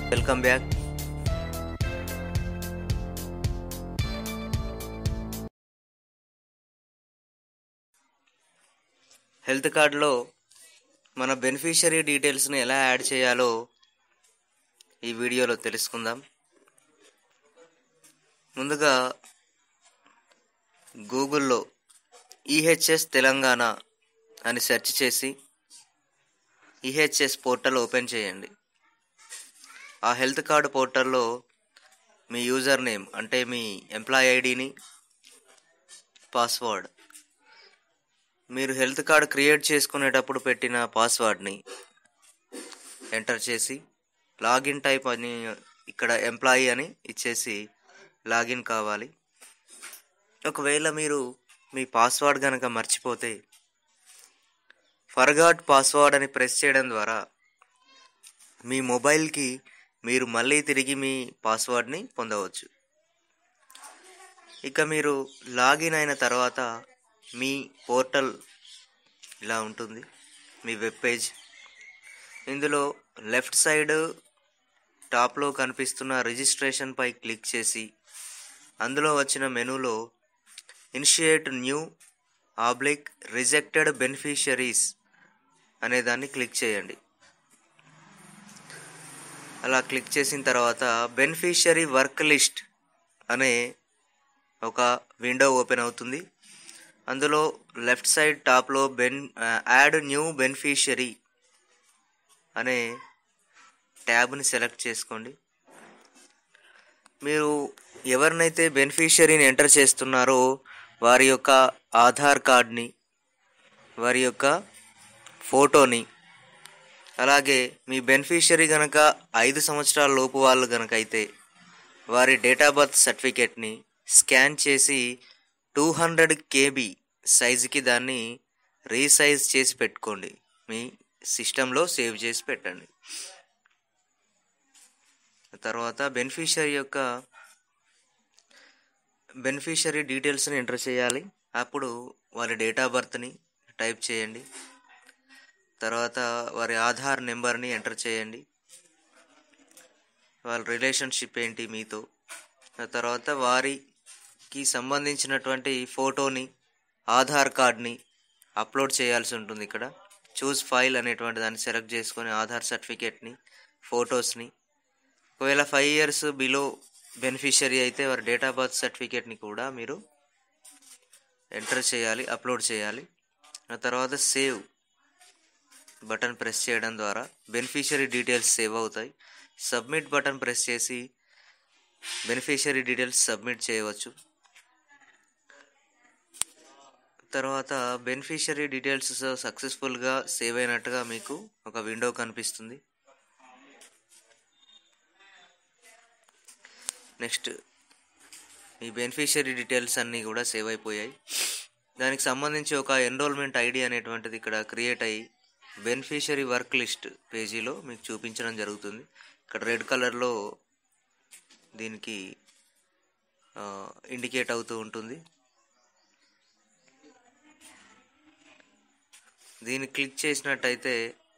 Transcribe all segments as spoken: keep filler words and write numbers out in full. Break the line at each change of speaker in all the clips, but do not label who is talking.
Welcome back. Health కార్డులో మన beneficiary డీటెయిల్స్ని ఎలా యాడ్ చేయాలో ఈ వీడియోలో తెలుసుకుందాం. ముందుగా గూగుల్లో ఈహెచ్ఎస్ తెలంగాణ అని సెర్చ్ చేసి ఈహెచ్ఎస్ పోర్టల్ ఓపెన్ చేయండి. ఆ హెల్త్ కార్డు పోర్టల్లో మీ యూజర్ నేమ్ అంటే మీ ఎంప్లాయ్ ఐడిని, పాస్వర్డ్, మీరు హెల్త్ కార్డు క్రియేట్ చేసుకునేటప్పుడు పెట్టిన పాస్వర్డ్ని ఎంటర్ చేసి లాగిన్ టైప్ అని ఇక్కడ ఎంప్లాయీ అని ఇచ్చేసి లాగిన్ కావాలి. ఒకవేళ మీరు మీ పాస్వర్డ్ కనుక మర్చిపోతే ఫర్గాట్ పాస్వర్డ్ అని ప్రెస్ చేయడం ద్వారా మీ మొబైల్కి మీరు మళ్ళీ తిరిగి మీ పాస్వర్డ్ని పొందవచ్చు. ఇక మీరు లాగిన్ అయిన తర్వాత మీ పోర్టల్ ఇలా ఉంటుంది, మీ వెబ్ పేజ్. ఇందులో లెఫ్ట్ సైడ్ టాప్లో కనిపిస్తున్న రిజిస్ట్రేషన్ పై క్లిక్ చేసి అందులో వచ్చిన మెనూలో ఇనిషియేట్ న్యూ ఆబ్లిక్ రిజెక్టెడ్ బెనిఫిషరీస్ అనే దాన్ని క్లిక్ చేయండి. అలా క్లిక్ చేసిన తర్వాత బెనిఫిషరీ వర్క్ లిస్ట్ అనే ఒక విండో ఓపెన్ అవుతుంది. అందులో లెఫ్ట్ సైడ్ టాప్లో బెన్ యాడ్ న్యూ బెనిఫిషరీ అనే ట్యాబ్ని సెలెక్ట్ చేసుకోండి. మీరు ఎవరినైతే బెనిఫిషరీని ఎంటర్ చేస్తున్నారో వారి యొక్క ఆధార్ కార్డ్ని, వారి యొక్క ఫోటోని, అలాగే మీ బెనిఫిషరీ కనుక ఐదు సంవత్సరాల లోపు వాళ్ళు కనుక అయితే వారి డేట్ ఆఫ్ బర్త్ సర్టిఫికేట్ని స్కాన్ చేసి టూ హండ్రెడ్ కేబీ సైజుకి దాన్ని రీసైజ్ చేసి పెట్టుకోండి. మీ సిస్టంలో సేవ్ చేసి పెట్టండి. తర్వాత బెనిఫిషరీ యొక్క బెనిఫిషరీ డీటెయిల్స్ని ఎంటర్ చేయాలి. అప్పుడు వారి డేట్ ఆఫ్ బర్త్ని టైప్ చేయండి. తర్వాత వారి ఆధార్ నెంబర్ని ఎంటర్ చేయండి. వాళ్ళ రిలేషన్షిప్ ఏంటి మీతో, తర్వాత వారికి సంబంధించినటువంటి ఫోటోని, ఆధార్ కార్డ్ని అప్లోడ్ చేయాల్సి ఉంటుంది. ఇక్కడ చూస్ ఫైల్ అనేటువంటి దాన్ని సెలెక్ట్ చేసుకొని ఆధార్ సర్టిఫికేట్ని, ఫొటోస్ని, ఒకవేళ ఫైవ్ ఇయర్స్ బిలో బెనిఫిషరీ అయితే వారి డేట్ ఆఫ్ బర్త్ సర్టిఫికేట్ని కూడా మీరు ఎంటర్ చేయాలి, అప్లోడ్ చేయాలి. ఆ తర్వాత సేవ్ బటన్ ప్రెస్ చేయడం ద్వారా బెనిఫిషరీ డీటెయిల్స్ సేవ్ అవుతాయి. సబ్మిట్ బటన్ ప్రెస్ చేసి బెనిఫిషరీ డీటెయిల్స్ సబ్మిట్ చేయవచ్చు. తర్వాత బెనిఫిషరీ డీటెయిల్స్ సక్సెస్ఫుల్గా సేవ్ అయినట్టుగా మీకు ఒక విండో కనిపిస్తుంది. నెక్స్ట్ మీ బెనిఫిషరీ డీటెయిల్స్ అన్నీ కూడా సేవ్ అయిపోయాయి. దానికి సంబంధించి ఒక ఎన్రోల్మెంట్ ఐడి అనేటువంటిది ఇక్కడ క్రియేట్ అయ్యి బెనిఫిషరీ వర్క్ లిస్ట్ పేజీలో మీకు చూపించడం జరుగుతుంది. ఇక్కడ రెడ్ కలర్లో దీనికి ఇండికేట్ అవుతూ ఉంటుంది. దీన్ని క్లిక్ చేసినట్టయితే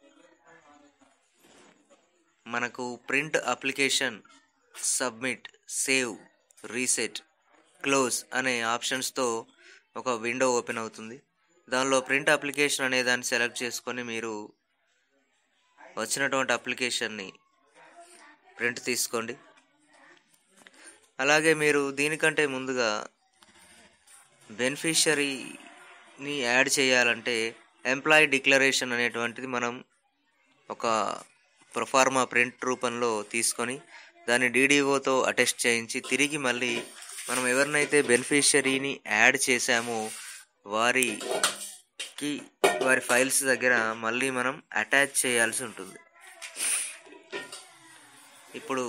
మనకు print application, submit, save, reset, close అనే ఆప్షన్స్తో ఒక విండో ఓపెన్ అవుతుంది. దానిలో ప్రింట్ అప్లికేషన్ అనే దాన్ని సెలెక్ట్ చేసుకొని మీరు వచ్చినటువంటి అప్లికేషన్ని ప్రింట్ తీసుకోండి. అలాగే మీరు దీనికంటే ముందుగా బెనిఫిషరీని యాడ్ చేయాలంటే ఎంప్లాయీ డిక్లరేషన్ అనేటువంటిది మనం ఒక ప్రొఫార్మా ప్రింట్ రూపంలో తీసుకొని దాన్ని డీడీఓతో అటెస్ట్ చేయించి తిరిగి మళ్ళీ మనం ఎవరినైతే బెనిఫిషరీని యాడ్ చేశామో వారికి వారి ఫైల్స్ దగ్గర మళ్ళీ మనం అటాచ్ చేయాల్సి ఉంటుంది. ఇప్పుడు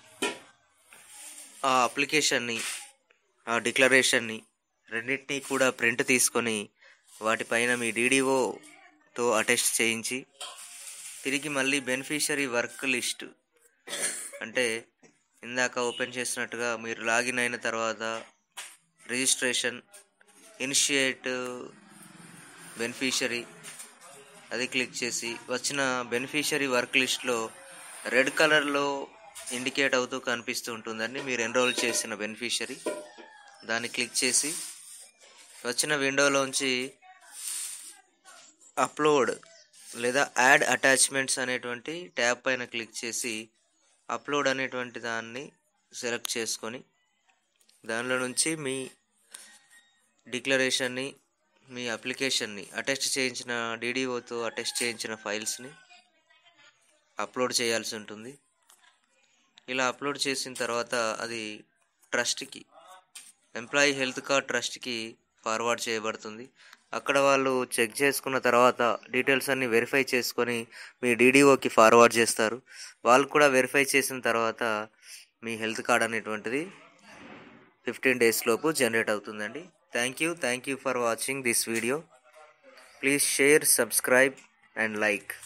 ఆ అప్లికేషన్ని, ఆ డిక్లరేషన్ని రెండింటినీ కూడా ప్రింట్ తీసుకొని వాటిపైన మీ డీడీఓతో అటెస్ట్ చేయించి తిరిగి మళ్ళీ బెనిఫిషరీ వర్క్ లిస్ట్ అంటే ఇందాక ఓపెన్ చేసినట్టుగా మీరు లాగిన్ అయిన తర్వాత రిజిస్ట్రేషన్, ఇనిషియేట్ బెనిఫిషరీ అది క్లిక్ చేసి వచ్చిన బెనిఫిషరీ వర్క్ లిస్ట్లో రెడ్ కలర్లో ఇండికేట్ అవుతూ కనిపిస్తూ ఉంటుందండి మీరు ఎన్రోల్ చేసిన బెనిఫిషరీ. దాన్ని క్లిక్ చేసి వచ్చిన విండోలోంచి అప్లోడ్ లేదా యాడ్ అటాచ్మెంట్స్ అనేటువంటి ట్యాబ్ పైన క్లిక్ చేసి అప్లోడ్ అనేటువంటి దాన్ని సెలెక్ట్ చేసుకొని దానిలో నుంచి మీ డిక్లరేషన్ని, మీ అప్లికేషన్ని, అటెస్ట్ చేయించిన డీడీఓతో అటెస్ట్ చేయించిన ఫైల్స్ని అప్లోడ్ చేయాల్సి ఉంటుంది. ఇలా అప్లోడ్ చేసిన తర్వాత అది ట్రస్ట్కి, ఎంప్లాయీ హెల్త్ కార్డ్ ట్రస్ట్కి ఫార్వర్డ్ చేయబడుతుంది. అక్కడ వాళ్ళు చెక్ చేసుకున్న తర్వాత డీటెయిల్స్ అన్నీ వెరిఫై చేసుకొని మీ డీడీఓకి ఫార్వర్డ్ చేస్తారు. వాళ్ళు కూడా వెరిఫై చేసిన తర్వాత మీ హెల్త్ కార్డ్ అనేటువంటిది ఫిఫ్టీన్ డేస్ లోపు జనరేట్ అవుతుందండి. Thank you thank you for watching this video. Please share, subscribe and like.